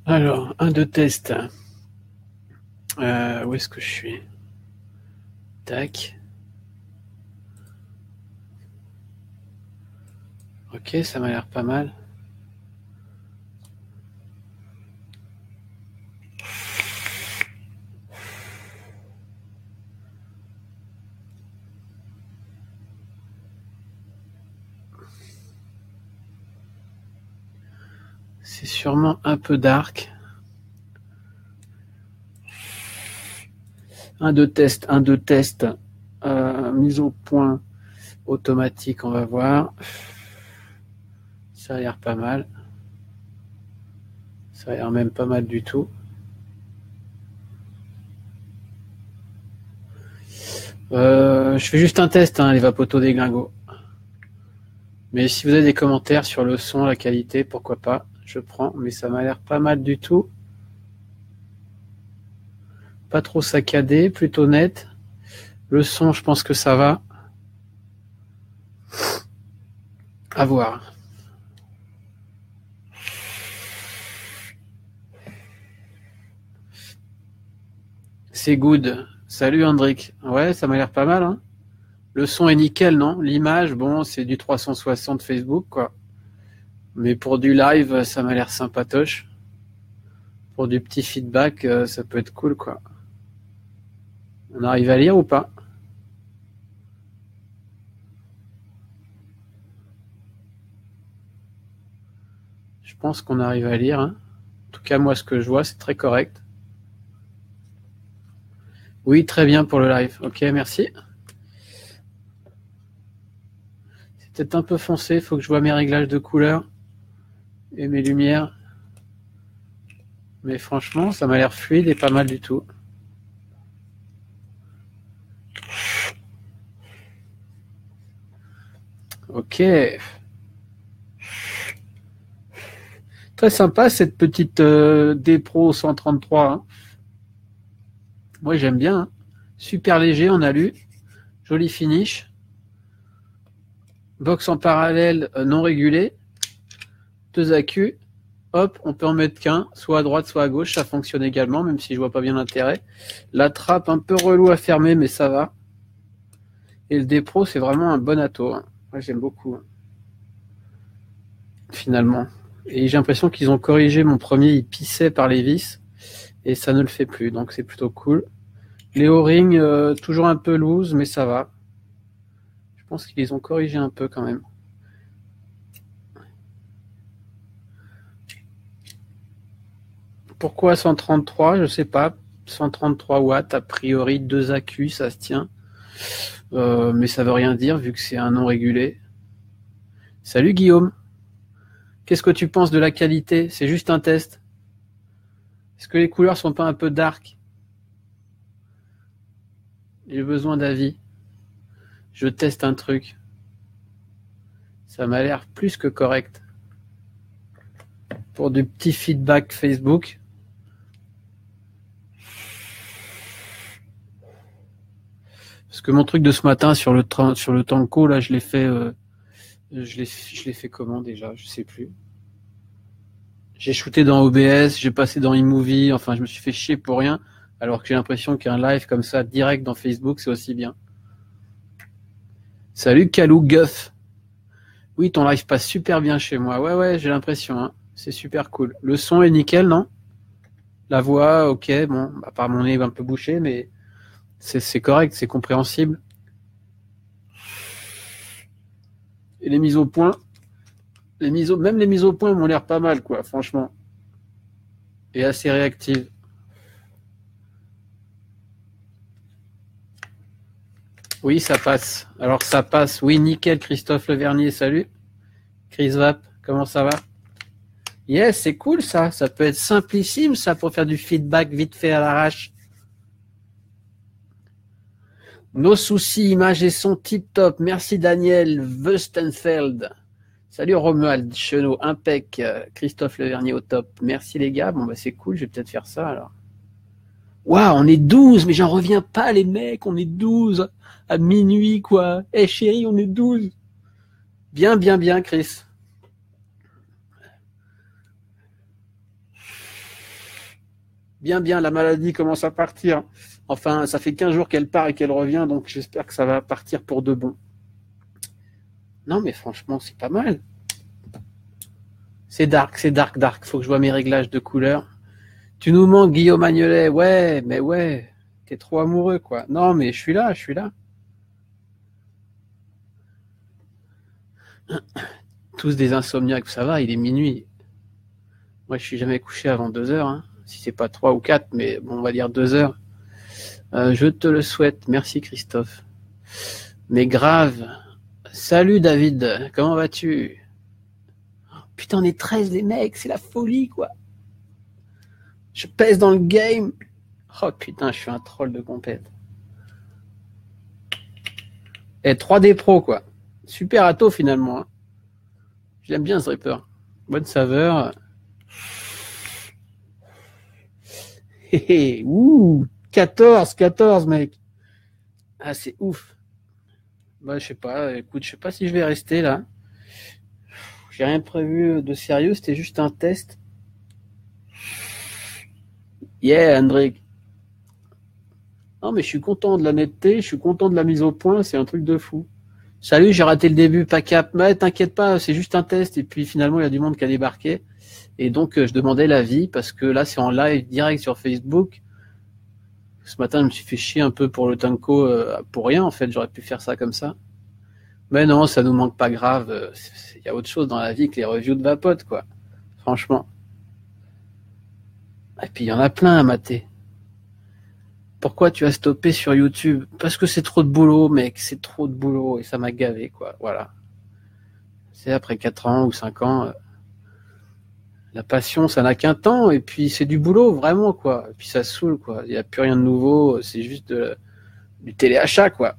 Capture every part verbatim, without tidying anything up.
Alors, un de test. Euh, où est-ce que je suis? Tac. Ok, ça m'a l'air pas mal. C'est sûrement un peu dark. Un de test, un de test. Euh, mise au point automatique, on va voir. Ça a l'air pas mal. Ça a l'air même pas mal du tout. Euh, je fais juste un test, hein, les vapotos des glingos. Mais si vous avez des commentaires sur le son, la qualité, pourquoi pas, je prends. Mais ça m'a l'air pas mal du tout. Pas trop saccadé, plutôt net. Le son, je pense que ça va. À voir. C'est good. Salut Hendrik. Ouais, ça m'a l'air pas mal, hein. Le son est nickel, non? L'image, bon, c'est du trois cent soixante Facebook, quoi. Mais pour du live, ça m'a l'air sympatoche. Pour du petit feedback, euh, ça peut être cool, quoi. On arrive à lire ou pas? Je pense qu'on arrive à lire, hein. En tout cas, moi, ce que je vois, c'est très correct. Oui, très bien pour le live. Ok, merci. C'est peut-être un peu foncé, il faut que je vois mes réglages de couleur et mes lumières. Mais franchement, ça m'a l'air fluide et pas mal du tout. Ok. Très sympa cette petite euh, D-Pro cent trente-trois. Hein. Moi j'aime bien. Hein. Super léger en alu. Joli finish. Box en parallèle euh, non régulé. Deux accus. Hop, on peut en mettre qu'un, soit à droite, soit à gauche. Ça fonctionne également, même si je vois pas bien l'intérêt. La trappe un peu relou à fermer, mais ça va. Et le D-Pro, c'est vraiment un bon ato. Hein. Moi j'aime beaucoup. Hein. Finalement. Et j'ai l'impression qu'ils ont corrigé mon premier, il pissait par les vis. Et ça ne le fait plus, donc c'est plutôt cool. Les O-rings, euh, toujours un peu loose, mais ça va. Je pense qu'ils les ont corrigés un peu quand même. Pourquoi cent trente-trois? Je sais pas. cent trente-trois watts, a priori, deux accus, ça se tient. Euh, mais ça veut rien dire vu que c'est un non régulé. Salut Guillaume. Qu'est-ce que tu penses de la qualité? C'est juste un test. Est-ce que les couleurs sont pas un peu dark? J'ai besoin d'avis. Je teste un truc. Ça m'a l'air plus que correct. Pour du petit feedback Facebook. Parce que mon truc de ce matin sur le train, sur le Tanko, là, je l'ai fait, euh, je l'ai, je l'ai fait comment déjà? Je sais plus. J'ai shooté dans O B S, j'ai passé dans iMovie, enfin, je me suis fait chier pour rien. Alors que j'ai l'impression qu'un live comme ça, direct dans Facebook, c'est aussi bien. Salut Kalou Guff. Oui, ton live passe super bien chez moi. Ouais, ouais, j'ai l'impression. Hein. C'est super cool. Le son est nickel, non? La voix, ok, bon, à part mon nez un peu bouché, mais c'est, c'est correct, c'est compréhensible. Et les mises au point, les mises au, même les mises au point m'ont l'air pas mal, quoi, franchement. Et assez réactives. Oui, ça passe. Alors ça passe. Oui, nickel, Christophe Levernier, salut. Chris Vap, comment ça va? Yes, c'est cool ça. Ça peut être simplissime ça pour faire du feedback vite fait à l'arrache. Nos soucis, images et son tip top. Merci Daniel Wüstenfeld. Salut Romuald Chenot, impec. Christophe Levernier au top. Merci les gars. Bon bah c'est cool, je vais peut-être faire ça alors. Waouh, on est douze, mais j'en reviens pas les mecs, on est douze à minuit quoi. Eh hey, chérie, on est douze. Bien, bien, bien Chris. Bien, bien, la maladie commence à partir. Enfin, ça fait quinze jours qu'elle part et qu'elle revient, donc j'espère que ça va partir pour de bon. Non, mais franchement, c'est pas mal. C'est dark, c'est dark, dark. Faut que je vois mes réglages de couleurs. Tu nous manques, Guillaume Agnelet. Ouais, mais ouais. T'es trop amoureux, quoi. Non, mais je suis là, je suis là. Tous des insomniaques, ça va, il est minuit. Moi, je suis jamais couché avant deux heures. Hein. Si c'est pas trois ou quatre, mais bon, on va dire deux heures. Euh, je te le souhaite. Merci, Christophe. Mais grave. Salut, David. Comment vas-tu? Putain, on est treize, les mecs. C'est la folie, quoi. Je pèse dans le game. Oh putain, je suis un troll de compète. Et trois D Pro, quoi. Super ato, finalement. Hein. J'aime bien ce Reaper. Bonne saveur. Hé ouh, quatorze, quatorze, mec. Ah, c'est ouf. Bah, je sais pas. Écoute, je sais pas si je vais rester, là. J'ai rien prévu de sérieux. C'était juste un test. Yeah, Hendrik. Non, mais je suis content de l'honnêteté, je suis content de la mise au point, c'est un truc de fou. Salut, j'ai raté le début, pas cap. Mais t'inquiète pas, c'est juste un test. Et puis finalement, il y a du monde qui a débarqué. Et donc, je demandais l'avis parce que là, c'est en live direct sur Facebook. Ce matin, je me suis fait chier un peu pour le Tanko, euh, pour rien en fait. J'aurais pu faire ça comme ça. Mais non, ça nous manque pas grave. Il y a autre chose dans la vie que les reviews de Vapote, quoi. Franchement. Et puis, il y en a plein à mater. Pourquoi tu as stoppé sur YouTube? Parce que c'est trop de boulot, mec, c'est trop de boulot et ça m'a gavé, quoi. Voilà. C'est après quatre ans ou cinq ans, euh, la passion, ça n'a qu'un temps et puis c'est du boulot, vraiment, quoi. Et puis ça saoule, quoi. Il n'y a plus rien de nouveau, c'est juste de, du téléachat, quoi.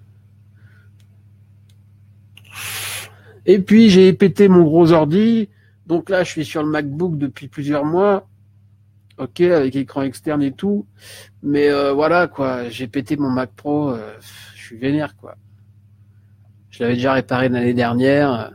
Et puis j'ai pété mon gros ordi, donc là je suis sur le MacBook depuis plusieurs mois. Ok, avec écran externe et tout, mais euh, voilà quoi, j'ai pété mon Mac Pro, euh, je suis vénère quoi. Je l'avais déjà réparé l'année dernière,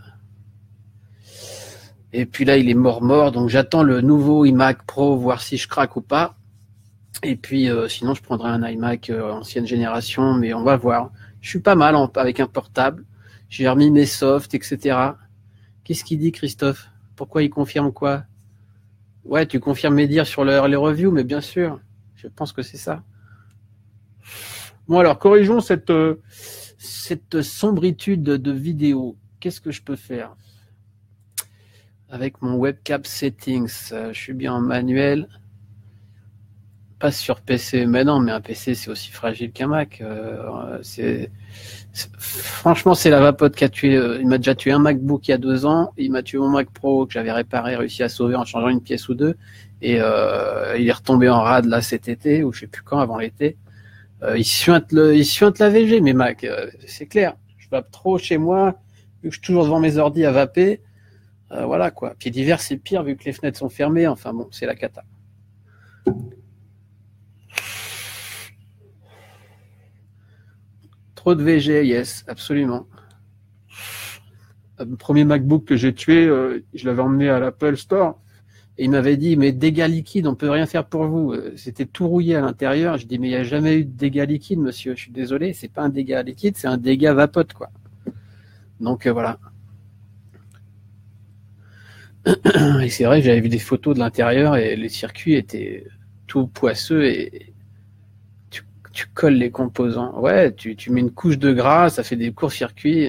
et puis là il est mort mort, donc j'attends le nouveau iMac Pro, voir si je craque ou pas. Et puis euh, sinon je prendrai un iMac euh, ancienne génération, mais on va voir. Je suis pas mal en, avec un portable, j'ai remis mes softs, et cetera. Qu'est-ce qu'il dit Christophe? Pourquoi il confirme quoi? Ouais, tu confirmes mes dires sur le, les reviews, mais bien sûr, je pense que c'est ça. Bon alors, corrigeons cette, euh, cette sombritude de vidéo. Qu'est-ce que je peux faire? Avec mon webcam settings, euh, je suis bien en manuel. Pas sur P C, mais non, mais un P C c'est aussi fragile qu'un Mac. Euh, c'est, c'est, franchement, c'est la Vapote qui a tué. Euh, il m'a déjà tué un MacBook il y a deux ans. Il m'a tué mon Mac Pro que j'avais réparé, réussi à sauver en changeant une pièce ou deux. Et euh, il est retombé en rade là cet été, ou je sais plus quand, avant l'été. Euh, il suinte le, il suinte la V G, mes Mac. Euh, c'est clair. Je vape trop chez moi, vu que je suis toujours devant mes ordis à vaper. Euh, voilà quoi. Puis l'hiver c'est pire vu que les fenêtres sont fermées. Enfin bon, c'est la cata. Trop de V G, yes, absolument. Le premier MacBook que j'ai tué, euh, je l'avais emmené à l'Apple Store et il m'avait dit mais dégâts liquides, on peut rien faire pour vous. C'était tout rouillé à l'intérieur. Je dis mais il n'y a jamais eu de dégâts liquides, monsieur. Je suis désolé, c'est pas un dégât liquide, c'est un dégât vapote quoi. Donc euh, voilà. Et c'est vrai, j'avais vu des photos de l'intérieur et les circuits étaient tout poisseux et tu, tu colles les composants. Ouais, tu, tu mets une couche de gras, ça fait des courts-circuits.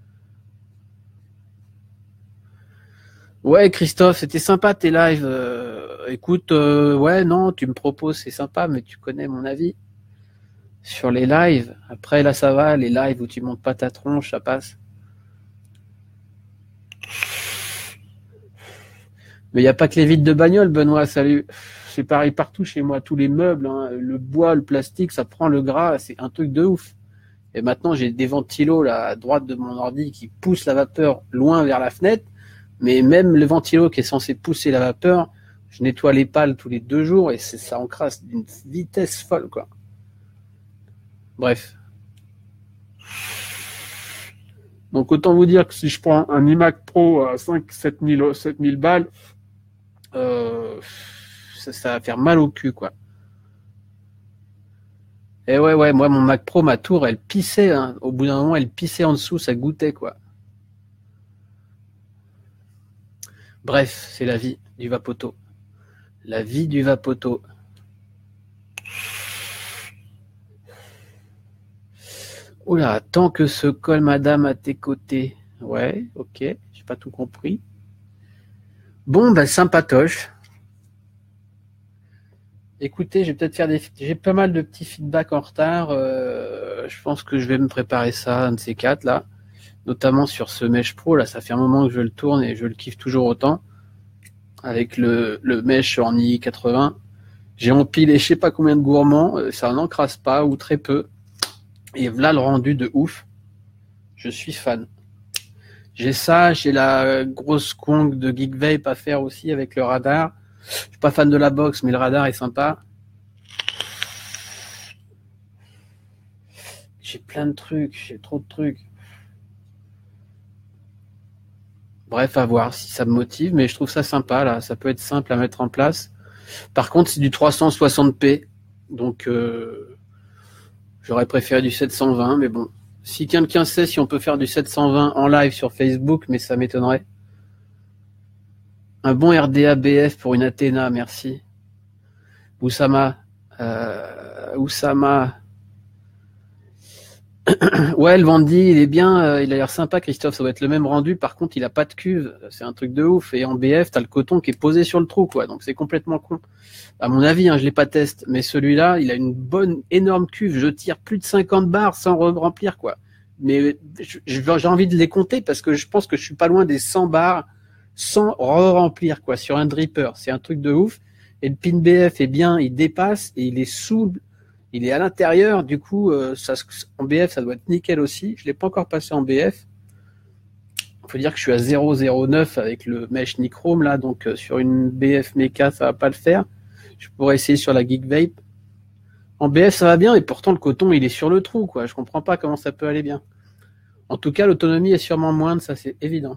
Ouais, Christophe, c'était sympa tes lives. Euh, écoute, euh, ouais, non, tu me proposes, c'est sympa, mais tu connais mon avis sur les lives. Après, là, ça va, les lives où tu montes pas ta tronche, ça passe. Mais il n'y a pas que les vitres de bagnole, Benoît, salut. C'est pareil partout chez moi, tous les meubles, hein, le bois, le plastique, ça prend le gras, c'est un truc de ouf. Et maintenant, j'ai des ventilos là, à droite de mon ordi qui poussent la vapeur loin vers la fenêtre. Mais même le ventilo qui est censé pousser la vapeur, je nettoie les pales tous les deux jours et ça encrasse d'une vitesse folle, quoi. Bref. Donc autant vous dire que si je prends un iMac Pro à cinq sept mille balles, euh, ça, ça va faire mal au cul, quoi. Et ouais, ouais, moi, mon Mac Pro, ma tour, elle pissait, hein. Au bout d'un moment, elle pissait en dessous, ça goûtait, quoi. Bref, c'est la vie du vapoto. La vie du vapoto. Oula, tant que se colle madame à tes côtés. Ouais, ok, j'ai pas tout compris. Bon, ben, sympatoche. Écoutez, je vais peut-être faire des... J'ai pas mal de petits feedbacks en retard. Euh, je pense que je vais me préparer ça, un de ces quatre, là. Notamment sur ce Mesh Pro, là, ça fait un moment que je le tourne et je le kiffe toujours autant. Avec le, le Mesh en i quatre-vingts. J'ai empilé je sais pas combien de gourmands, ça n'encrasse pas ou très peu. Et voilà le rendu de ouf. Je suis fan. J'ai ça, j'ai la grosse congue de Geekvape à faire aussi avec le radar. Je suis pas fan de la box, mais le radar est sympa. J'ai plein de trucs, j'ai trop de trucs. Bref, à voir si ça me motive, mais je trouve ça sympa, là. Ça peut être simple à mettre en place. Par contre, c'est du trois cent soixante p, donc euh, j'aurais préféré du sept cent vingt, mais bon. Si quelqu'un sait si on peut faire du sept cent vingt en live sur Facebook, mais ça m'étonnerait. Un bon R D A B F pour une Athéna, merci. Oussama. Euh, Oussama. Ouais, le Vandy, il est bien, euh, il a l'air sympa, Christophe, ça doit être le même rendu. Par contre, il a pas de cuve, c'est un truc de ouf. Et en B F, t'as le coton qui est posé sur le trou, quoi. Donc c'est complètement con. À mon avis, hein, je l'ai pas testé, mais celui-là, il a une bonne, énorme cuve. Je tire plus de cinquante bars sans remplir, quoi. Mais j'ai envie de les compter parce que je pense que je suis pas loin des cent bars sans re-remplir, quoi, sur un dripper. C'est un truc de ouf. Et le pin B F est bien, il dépasse et il est sous, il est à l'intérieur. Du coup, euh, ça, en B F, ça doit être nickel aussi. Je l'ai pas encore passé en B F. Il faut dire que je suis à zéro virgule zéro neuf avec le mesh Nichrome là, donc euh, sur une B F Mecha, ça va pas le faire. Je pourrais essayer sur la Geekvape. En B F, ça va bien, et pourtant le coton, il est sur le trou, quoi. Je comprends pas comment ça peut aller bien. En tout cas, l'autonomie est sûrement moindre, ça c'est évident.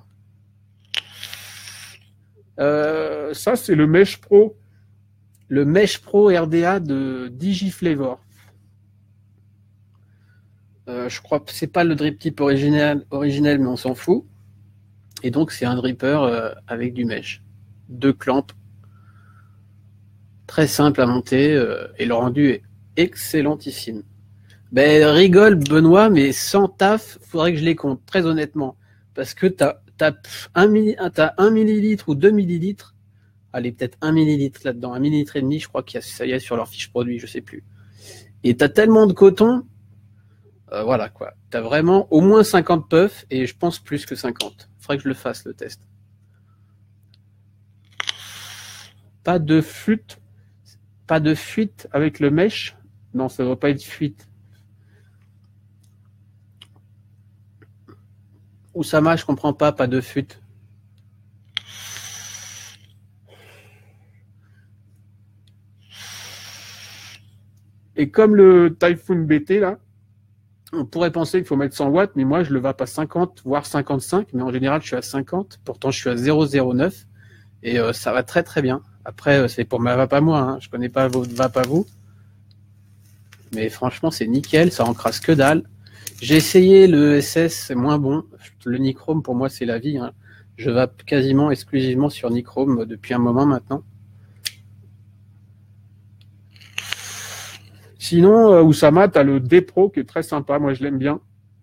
Euh, ça, c'est le Mesh Pro. Le Mesh Pro R D A de Digiflavor. Euh, je crois que c'est pas le drip type original, originel, mais on s'en fout. Et donc, c'est un dripper euh, avec du mesh. Deux clamps. Très simple à monter, euh, et le rendu est excellentissime. Ben, rigole, Benoît, mais sans taf, faudrait que je les compte, très honnêtement. Parce que t'as, t'as un, t'as un millilitre ou deux millilitres. Allez, peut-être un millilitre là-dedans, un millilitre et demi, je crois qu'il y a, ça y est sur leur fiche produit, je sais plus. Et t'as tellement de coton, euh, voilà quoi. T'as vraiment au moins cinquante puffs, et je pense plus que cinquante. Faudrait que je le fasse, le test. Pas de fuite, pas de fuite avec le mesh. Non, ça ne doit pas être fuite. Oussama, je comprends pas, pas de fuite. Et comme le Typhoon B T, là, on pourrait penser qu'il faut mettre cent watts, mais moi, je le vape à cinquante, voire cinquante-cinq, mais en général, je suis à cinquante. Pourtant, je suis à zéro virgule zéro neuf, et euh, ça va très très bien. Après, c'est pour ma vape à moi, hein. Je connais pas votre vape à vous. Mais franchement, c'est nickel, ça encrasse que dalle. J'ai essayé le S S, c'est moins bon. Le Nichrome, pour moi, c'est la vie, hein. Je vape quasiment exclusivement sur Nichrome depuis un moment maintenant. Sinon, euh, Oussama, tu as le D Pro qui est très sympa. Moi, je l'aime bien.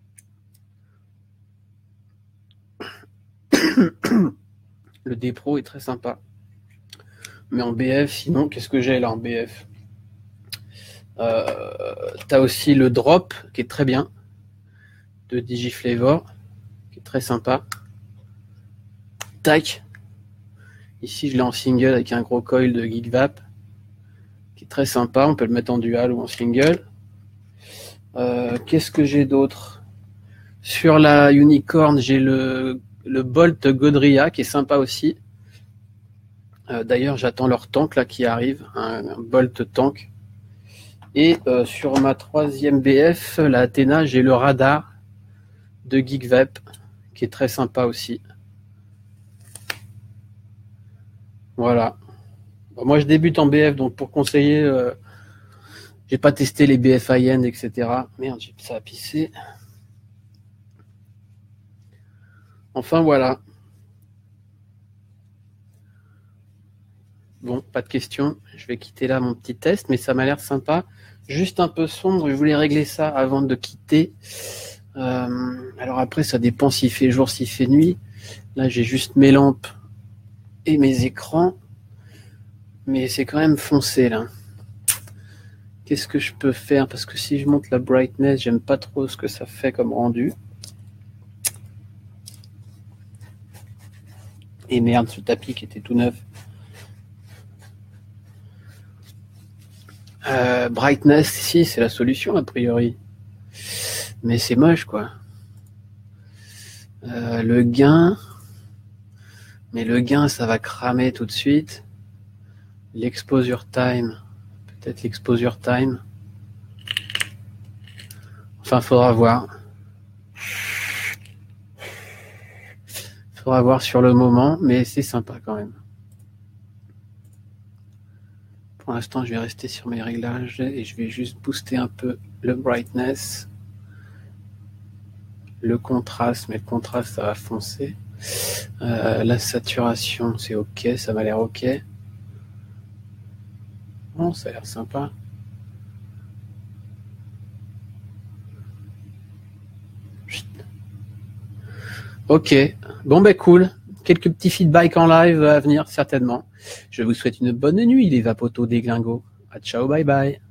Le D Pro est très sympa. Mais en B F, sinon, qu'est-ce que j'ai là en B F? euh, Tu as aussi le Drop qui est très bien, de Digiflavor, qui est très sympa. Tac. Ici, je l'ai en single avec un gros coil de Geekvape, qui est très sympa. On peut le mettre en dual ou en single. Euh, qu'est-ce que j'ai d'autre? Sur la Unicorn, j'ai le, le Bolt Godria qui est sympa aussi. Euh, d'ailleurs, j'attends leur tank là qui arrive, un, un Bolt tank. Et euh, sur ma troisième B F, la Athéna, j'ai le radar de Geekvape qui est très sympa aussi. Voilà. Moi, je débute en B F, donc pour conseiller, euh, j'ai pas testé les B F high-end, et cetera. Merde, ça a pissé. Enfin, voilà. Bon, pas de questions. Je vais quitter là mon petit test, mais ça m'a l'air sympa. Juste un peu sombre, je voulais régler ça avant de quitter. Euh, alors après, ça dépend s'il fait jour, s'il fait nuit. Là, j'ai juste mes lampes et mes écrans. Mais c'est quand même foncé, là. Qu'est-ce que je peux faire? Parce que si je monte la brightness, j'aime pas trop ce que ça fait comme rendu. Et merde, ce tapis qui était tout neuf. Euh, brightness, si, c'est la solution, a priori. Mais c'est moche, quoi. Euh, le gain... Mais le gain, ça va cramer tout de suite. L'exposure time... Peut-être l'exposure time. Enfin, faudra voir. Faudra voir sur le moment, mais c'est sympa quand même. Pour l'instant, je vais rester sur mes réglages et je vais juste booster un peu le brightness. Le contraste, mais le contraste, ça va foncer. Euh, la saturation, c'est ok, ça m'a l'air ok. Bon, ça a l'air sympa. Ok, bon ben cool. Quelques petits feedbacks en live à venir certainement. Je vous souhaite une bonne nuit les vapotos des glingos. À ciao, bye bye.